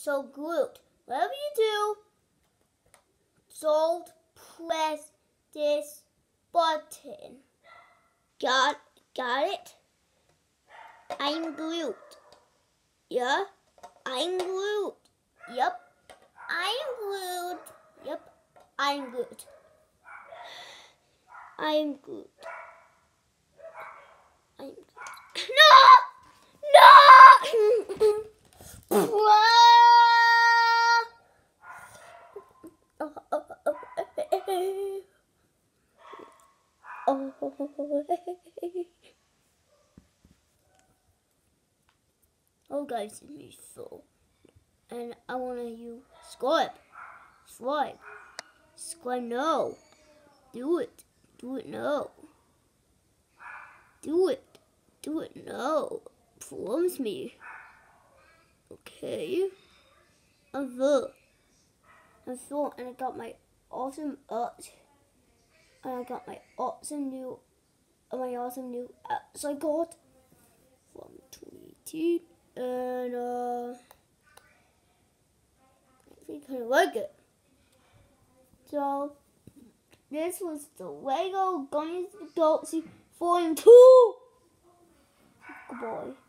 so good. Whatever you do, don't press this button. Got it? I'm glued. Yeah, I'm glued. Yep, I'm glued. Yep, I'm glued. I'm glued. I'm glued. No! Oh guys, it's me Phil, and I want you subscribe now. Do it now. Do it now. Promise me. Okay. I'm Phil, and I got my awesome art, and I got my awesome new apps I got from 2018, and I think I like it. So this was the Lego Guardians of the Galaxy Volume 2. Goodbye.